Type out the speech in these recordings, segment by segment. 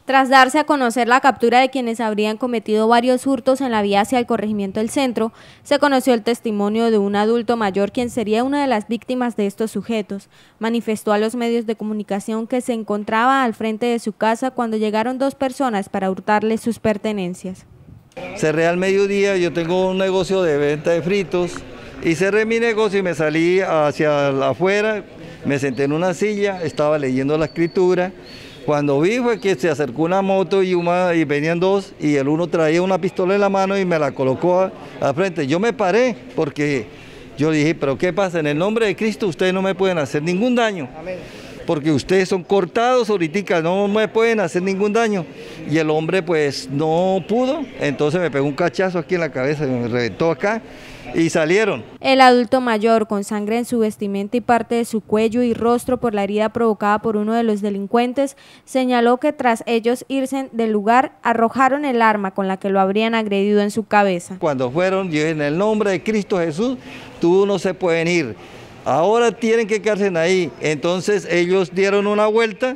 Tras darse a conocer la captura de quienes habrían cometido varios hurtos en la vía hacia el corregimiento del centro, se conoció el testimonio de un adulto mayor quien sería una de las víctimas de estos sujetos. Manifestó a los medios de comunicación que se encontraba al frente de su casa cuando llegaron dos personas para hurtarle sus pertenencias. Cerré al mediodía, yo tengo un negocio de venta de fritos y cerré mi negocio y me salí hacia afuera, me senté en una silla, estaba leyendo la escritura. Cuando vi fue que se acercó una moto y venían dos y el uno traía una pistola en la mano y me la colocó al frente. Yo me paré porque yo dije, pero ¿qué pasa? En el nombre de Cristo ustedes no me pueden hacer ningún daño. Amén. Porque ustedes son cortados ahorita, no me pueden hacer ningún daño. Y el hombre pues no pudo, entonces me pegó un cachazo aquí en la cabeza, me reventó acá y salieron. El adulto mayor, con sangre en su vestimenta y parte de su cuello y rostro por la herida provocada por uno de los delincuentes, señaló que tras ellos irse del lugar, arrojaron el arma con la que lo habrían agredido en su cabeza. Cuando fueron, yo en el nombre de Cristo Jesús, tú no se pueden ir. Ahora tienen que quedarse ahí. Entonces ellos dieron una vuelta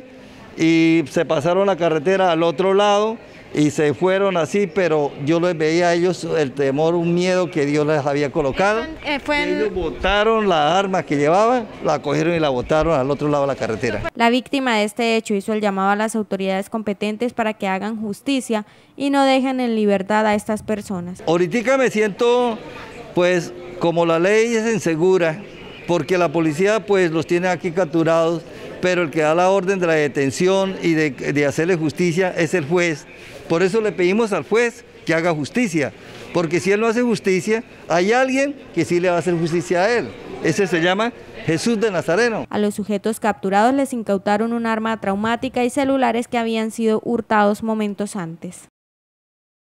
y se pasaron la carretera al otro lado y se fueron así, pero yo les veía a ellos el temor, un miedo que Dios les había colocado. Ellos botaron la arma que llevaban, la cogieron y la botaron al otro lado de la carretera. La víctima de este hecho hizo el llamado a las autoridades competentes para que hagan justicia y no dejen en libertad a estas personas. Ahorita me siento, pues, como la ley es insegura, porque la policía pues los tiene aquí capturados, pero el que da la orden de la detención y de hacerle justicia es el juez. Por eso le pedimos al juez que haga justicia, porque si él no hace justicia, hay alguien que sí le va a hacer justicia a él. Ese se llama Jesús de Nazareno. A los sujetos capturados les incautaron un arma traumática y celulares que habían sido hurtados momentos antes.